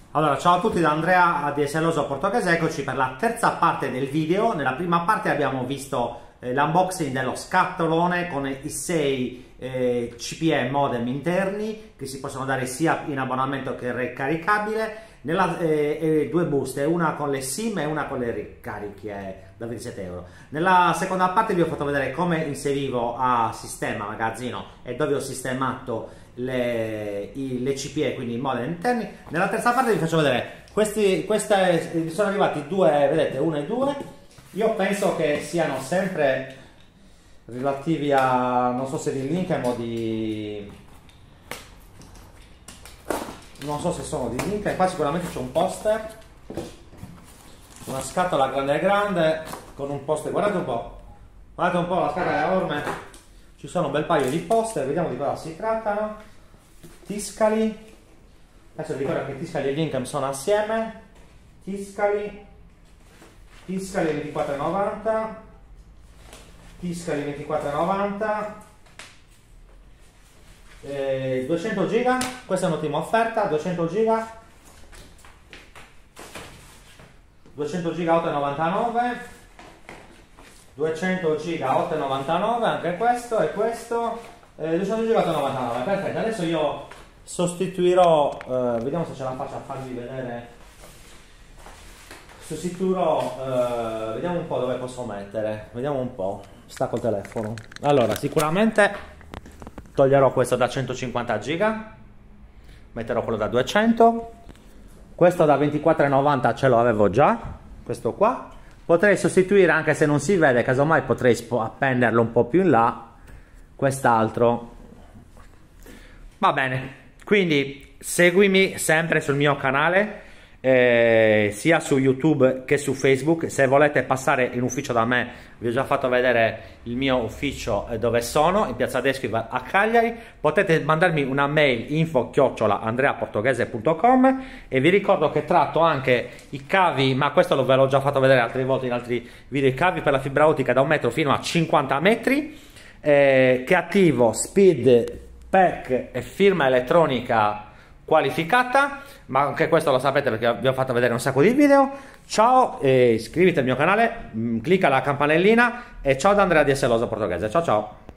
Allora, ciao a tutti da Andrea a DSLoso Portoghese, eccoci per la terza parte del video. Nella prima parte abbiamo visto l'unboxing dello scatolone con i 6 CPE modem interni che si possono dare sia in abbonamento che ricaricabile, e due buste, una con le SIM e una con le ricariche da 27 euro. Nella seconda parte vi ho fatto vedere come inserivo a sistema magazzino e dove ho sistemato le CPE, quindi i modem interni. Nella terza parte vi faccio vedere queste sono arrivati due, vedete, 1 e 2. Io penso che siano sempre relativi a, non so se di Linkem o di, non so se sono di Linkem. Qua sicuramente c'è un poster, una scatola grande con un poster. Guardate un po' la scatola è enorme, ci sono un bel paio di poster, vediamo di cosa si trattano. Tiscali, adesso vi ricordo che Tiscali e Linkem sono assieme. Tiscali 24,90, Tiscali 24,90, 200 giga, questa è un'ottima offerta, 200 giga 8,99, 200 giga 8,99, anche questo e questo, 200 giga 8,99, perfetto. Adesso io sostituirò, vediamo se ce la faccio a farvi vedere. Vediamo un po' dove posso mettere, vediamo un po', stacco il telefono. Allora, sicuramente toglierò questo da 150 giga, metterò quello da 200, questo da 24,90 ce l'avevo già, questo qua. Potrei sostituire, anche se non si vede, casomai potrei appenderlo un po' più in là, quest'altro. Va bene, quindi seguimi sempre sul mio canale, sia su YouTube che su Facebook. Se volete passare in ufficio da me, vi ho già fatto vedere il mio ufficio dove sono, in piazza Descriva a Cagliari. Potete mandarmi una mail info@andreaportoghese.com, e vi ricordo che tratto anche i cavi, ma questo ve l'ho già fatto vedere altre volte in altri video, i cavi per la fibra ottica da 1 metro fino a 50 metri, che attivo Speed Pack e firma elettronica qualificata, ma anche questo lo sapete perché vi ho fatto vedere un sacco di video. Ciao, iscriviti al mio canale, clicca la campanellina, e ciao da Andrea DSLoso Portoghese. Ciao ciao.